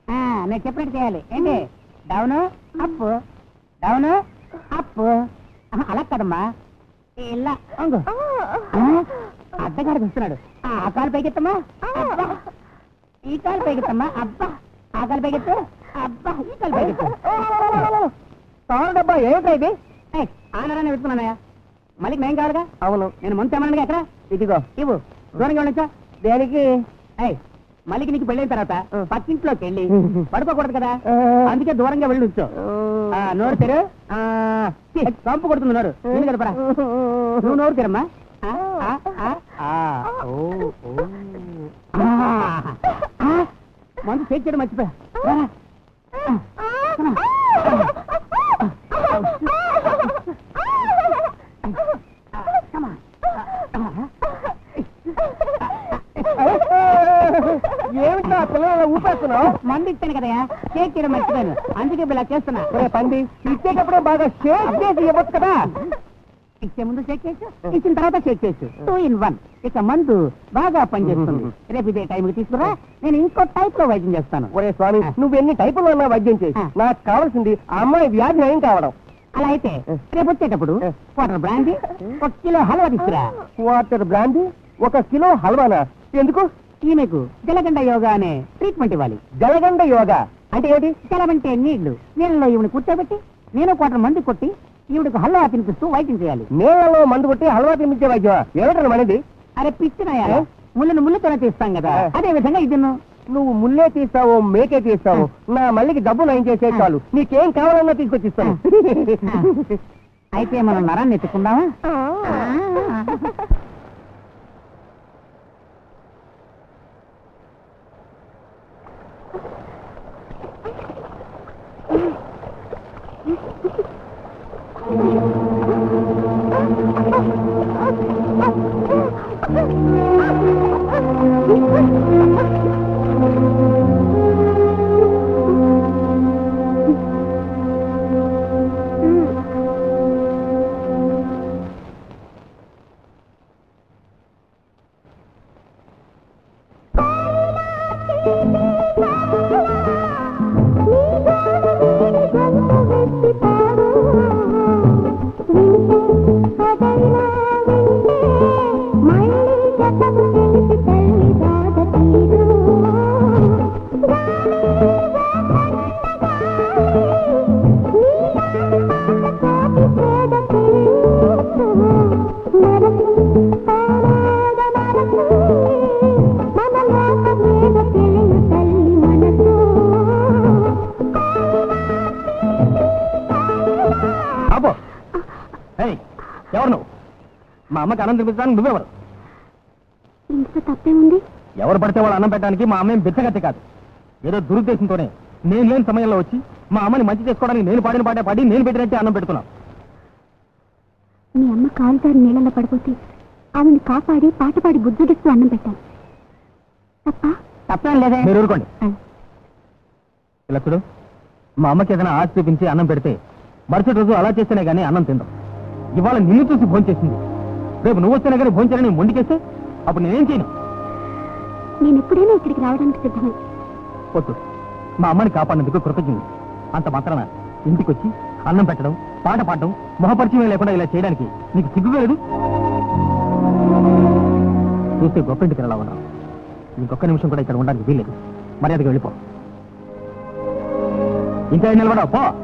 నేను చెప్పినట్టు చేయాలి. ఏంటి? డౌను అప్పు, డౌను అప్పు. అలా కదమ్మా, ఇలా అద్దగాడు చూస్తున్నాడు. ఆ కాలు పైకెత్తమ్మా, ఈ కాలు పైకెత్తమ్మా, అబ్బా ఆ కాలు పైకెత్తు, అబ్బా ఈ కాలు పైకెత్తు. డబ్బా ఏమిటైతే ఆనరాన్ని పెట్టుకున్నానయ్యా. మళ్ళీ నేను కావాలిగా. అవును, నేను ముందు తెమ్మన్నాగా. ఎక్కడ? ఇదిగో ఇవ్వు. దూరంగా వెళ్ళొచ్చా? దేనికి? మళ్ళీ నీకు పెళ్ళైన తర్వాత పక్కింట్లోకి వెళ్ళి పడుకోకూడదు కదా, అందుకే దూరంగా వెళ్ళి ఉంచో. నోరు తెరు. కంపు కొడుతుంది నోరు. ఉంది కదా పరా, నువ్వు నోరు తెరమ్మా. మందు షేక్ చేయడం మర్చిపోయా. ఏమిటా పిల్లలు ఊపేస్తున్నావు? మంది ఇచ్చాను కదయా, షేక్ చేయడం మర్చిపోయాను, అందుకే ఇప్పుడు ఇలా చేస్తున్నా. పంది ఇచ్చేటప్పుడే బాగా షేక్ చేసి ఇవ్వచ్చు కదా. ఇచ్చే ముందు షేక్ చేయొచ్చు, ఇచ్చిన తర్వాత షేక్ చేయొచ్చు. 2 in 1. ఇక మందు బాగా పనిచేస్తుంది. రేపు ఇదే టైంకి తీసుకురా, నేను ఇంకో టైప్ లో వైద్యం చేస్తాను. ఒరే స్వామి, నువ్వు ఎన్ని టైపుల్లో ఉన్నా వైద్యం చేసి, నాకు కావాల్సింది ఆ అమ్మాయి వ్యాధి నయం కావడం. అలా అయితే రేపు వచ్చేటప్పుడు క్వార్టర్ బ్రాందీ, 1 కిలో హల్వా తీసుకురా. క్వార్టర్ బ్రాందీ, 1 కిలో హల్వానా? ఎందుకు? ఈమెకు జలగండ యోగా అనే ట్రీట్మెంట్ ఇవ్వాలి. జలగండ యోగా అంటే ఏమిటి? జలమంటే నీళ్లు, నీళ్ళలో ఈవిని కూర్చోబెట్టి నేను క్వార్టర్ మందు కొట్టి ఈవిడకు హల్వా తినిపిస్తూ వైద్యం చేయాలి. నీళ్ళలో మందు కొట్టి హల్వా తినిపించే వైద్యం ఏమిటో మనది? అరే పిచ్చినాయా, ముళ్ళను ముళ్ళతోనే తీస్తాం కదా, అదే విధంగా ఇది. నువ్వు ముల్లే తీస్తావో మేకే తీస్తావో, నా మళ్ళీకి డబ్బు నయం చేసే చాలు, నీకేం కావాలన్నా తీసుకొచ్చిస్తాను. అయితే మనం నరాన్ని ఎత్తుకుందామా? ఎవరు నువ్వు? మా అమ్మకి అన్నం తినిపించడానికి నువ్వెవరు? ఇంత తప్పే ఉంది. ఎవరు పడితే వాళ్ళు అన్నం పెట్టడానికి మా అమ్మ ఏం బిచ్చగత్తి కాదు. ఏదో దురుద్దేశంతోనే నేను లేని సమయంలో వచ్చి మా అమ్మని మంచి చేసుకోవడానికి నేను పాడిన పాటే పాడి నేను పెట్టినట్టే అన్నం పెడుతున్నాను. మీ అమ్మ కాలుదారి నీళ్ళలో పడిపోతే ఆమెను కాపాడి పాట పాడి బుద్ధుడిస్తూ అన్నం పెట్టాను. తప్పేం లేదే. మీరు ఊరుకోండి. ఇలా చూడు, మా అమ్మకి ఏదైనా ఆశ చూపించి అన్నం పెడితే మరుసటి రోజు అలా చేస్తేనే కానీ అన్నం తిందాం. ఇవాళ నిన్ను చూసి భోంచేసింది, రేపు నువ్వు వస్తేనే కానీ భోంచేయాలని మొండికేస్తే అప్పుడు నేనేం చేయను. నేను ఎప్పుడైనా ఇక్కడికి రావడానికి సిద్ధమే. వద్దు, మా అమ్మని కాపాడినందుకు కృతజ్ఞత. అంత మాత్రాన ఇంటికి వచ్చి అన్నం పెట్టడం, పాట పాడడం, మొహపరిచయం లేకుండా ఇలా చేయడానికి నీకు సిగ్గుగా లేదు? చూస్తే గొప్పింటికి ఎలా ఉన్నావు. ఇంకొక నిమిషం కూడా ఇక్కడ ఉండడానికి వీల్లేదు. మర్యాదగా వెళ్ళిపో. ఇంకా నిలబడవు పో.